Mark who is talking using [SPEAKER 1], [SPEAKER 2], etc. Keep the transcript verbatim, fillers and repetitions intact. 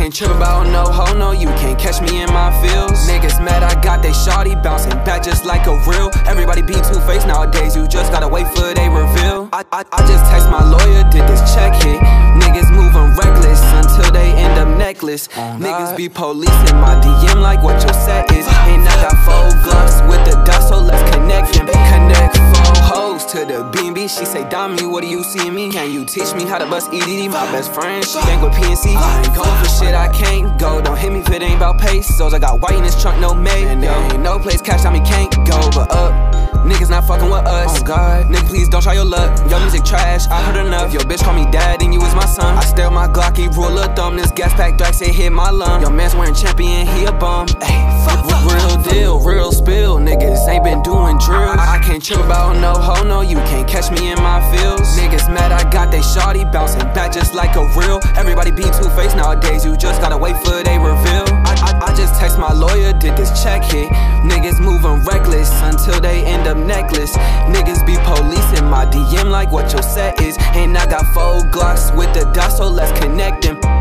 [SPEAKER 1] can't trip about no hoe, no, you can't catch me in my feels. Niggas mad I got they shawty bouncing back just like a real. Everybody be two-faced nowadays, you just gotta wait for they reveal. I, I, I just text my lawyer, did this check hit. Niggas moving reckless until they end up necklace. Oh, niggas be policing my D M like what your set is. And I got four Glocks with the dot, so let's connect them. Connect four hoes to the B and B. She say, Dami, what do you see me? Can you teach me how to bust E D D? My best friend, she gang with P N C. I ain't going for shit I can't go. Don't hit me if it ain't about pesos. I got white in this trunk, no made. And there ain't no place cash on me can't go. But up, niggas not fucking with us. Oh God, nigga, please don't try your luck. Your music trash, I heard enough. Your bitch call me dad and you was my son. I stare my Glocky, rule of thumb. This gas pack Drax, say hit my lung. Your man's wearing champion, he a bum. Ayy, fuck, fuck, real deal, real spill. Niggas ain't been doing drills. I, I can't trip about no hoe, no, you can't catch me in my feels. Niggas mad I got they shawty bouncing back just like a real. Everybody be two-faced nowadays, you just gotta wait for they reveal. I, I, I just text my lawyer, did this check hit. Niggas moving reckless until they end up necklace. Niggas be policing my D M like what your set is. And I got four Glocks with the dot, so let's connect them.